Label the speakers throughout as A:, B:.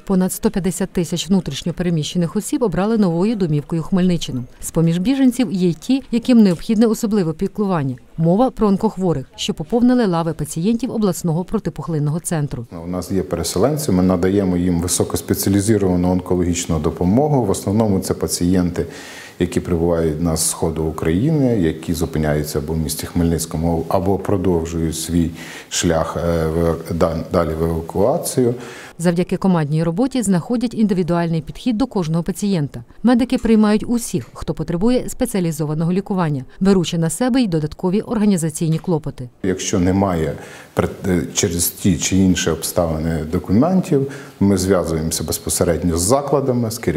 A: Понад 150 тисяч внутрішньо переміщених осіб обрали новою домівкою Хмельниччину. З-поміж біженців є й ті, яким необхідне особливе піклування. Мова про онкохворих, що поповнили лави пацієнтів обласного протипухлинного центру.
B: У нас є переселенці, ми надаємо їм високоспеціалізовану онкологічну допомогу. В основному це пацієнти, які прибувають на сходу України, які зупиняються або в місті Хмельницькому, або продовжують свій шлях далі в евакуацію.
A: Завдяки командній роботі знаходять індивідуальний підхід до кожного пацієнта. Медики приймають усіх, хто потребує спеціалізованого лікування, беручи на себе й додаткові організаційні клопоти.
B: Якщо немає через ті чи інші обставини документів, ми зв'язуємося безпосередньо з закладами, з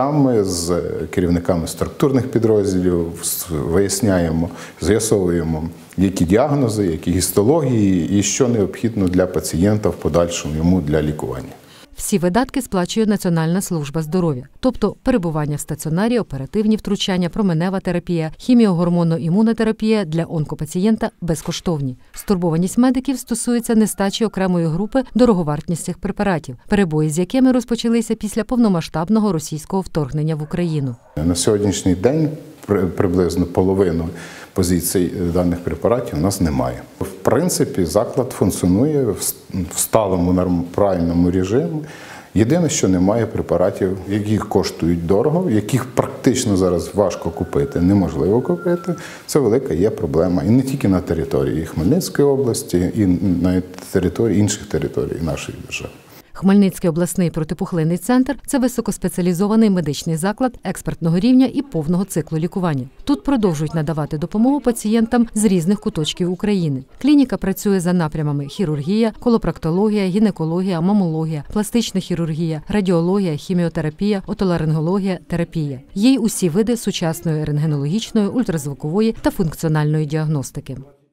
B: керівниками структурних підрозділів, виясняємо, з'ясовуємо, які діагнози, які гістології і що необхідно для пацієнта в подальшому йому для лікування.
A: Всі видатки сплачує Національна служба здоров'я, тобто перебування в стаціонарі, оперативні втручання, променева терапія, хіміогормонно-імунотерапія для онкопацієнта безкоштовні. Стурбованість медиків стосується нестачі окремої групи дороговартісних препаратів, перебої з якими розпочалися після повномасштабного російського вторгнення в Україну.
B: На сьогоднішній день приблизно половину позицій даних препаратів у нас немає. В принципі, заклад функціонує в сталому правильному режимі. Єдине, що немає препаратів, які коштують дорого, яких практично зараз важко купити, неможливо купити. Це велика є проблема. І не тільки на території Хмельницької області, і на території інших територій нашої держави.
A: Хмельницький обласний протипухлинний центр – це високоспеціалізований медичний заклад експертного рівня і повного циклу лікування. Тут продовжують надавати допомогу пацієнтам з різних куточків України. Клініка працює за напрямами хірургія, колопроктологія, гінекологія, мамологія, пластична хірургія, радіологія, хіміотерапія, отоларингологія, терапія. Є й усі види сучасної рентгенологічної, ультразвукової та функціональної діагностики.